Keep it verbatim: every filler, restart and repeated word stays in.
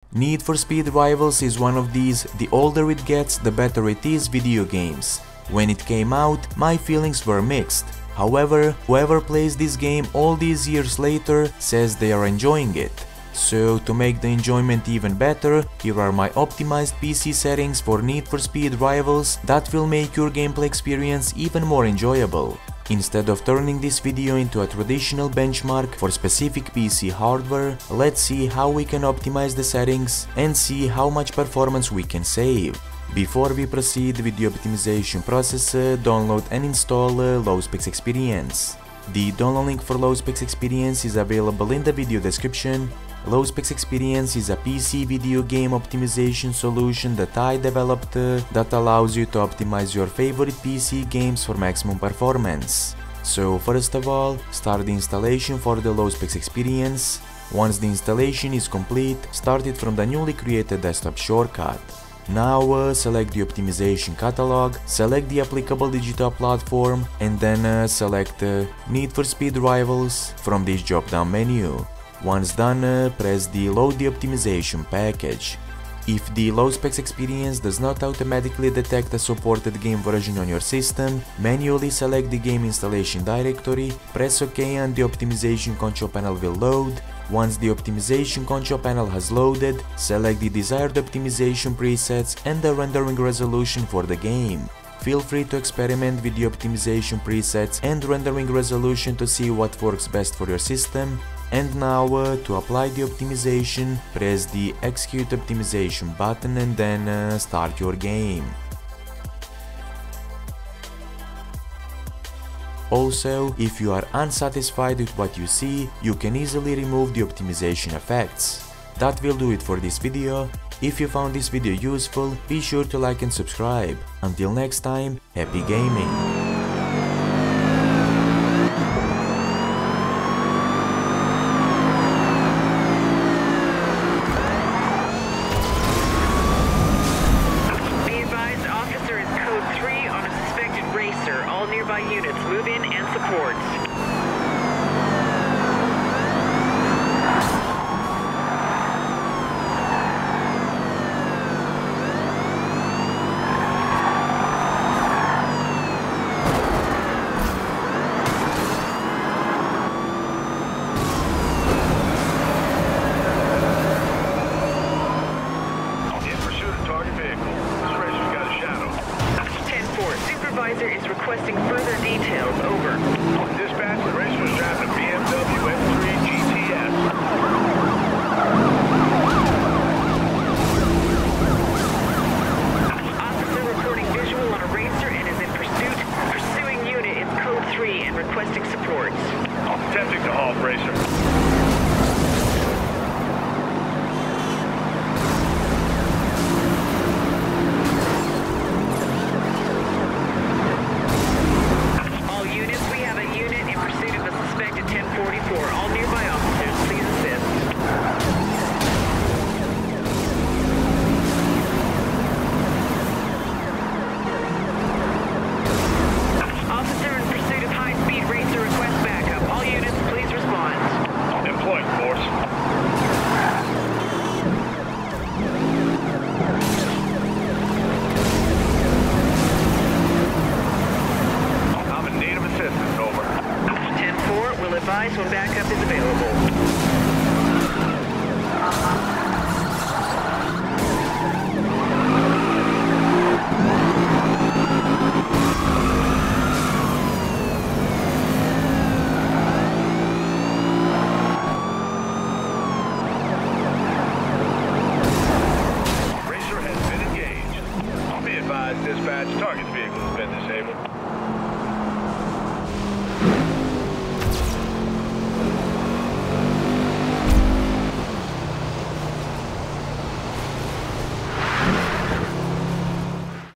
Need for Speed Rivals is one of these. The older it gets, the better it is video games. When it came out, my feelings were mixed. However, whoever plays this game all these years later says they are enjoying it. So, to make the enjoyment even better, here are my optimized P C settings for Need for Speed Rivals that will make your gameplay experience even more enjoyable. Instead of turning this video into a traditional benchmark for specific P C hardware, let's see how we can optimize the settings and see how much performance we can save. Before we proceed with the optimization process, uh, download and install uh, LowSpecs Experience. The download link for LowSpecs Experience is available in the video description. LowSpecs Experience is a P C video game optimization solution that I developed uh, that allows you to optimize your favorite P C games for maximum performance. So first of all, start the installation for the LowSpecs Experience. Once the installation is complete, start it from the newly created desktop shortcut. Now uh, select the optimization catalog, select the applicable digital platform, and then uh, select uh, Need for Speed Rivals from this drop-down menu. Once done, uh, press the Load the Optimization package. If the LowSpecs Experience does not automatically detect a supported game version on your system, manually select the game installation directory, press OK and the optimization control panel will load. Once the optimization control panel has loaded, select the desired optimization presets and the rendering resolution for the game. Feel free to experiment with the optimization presets and rendering resolution to see what works best for your system. And now, uh, to apply the optimization, press the Execute Optimization button and then uh, start your game. Also, if you are unsatisfied with what you see, you can easily remove the optimization effects. That will do it for this video. If you found this video useful, be sure to like and subscribe. Until next time, happy gaming!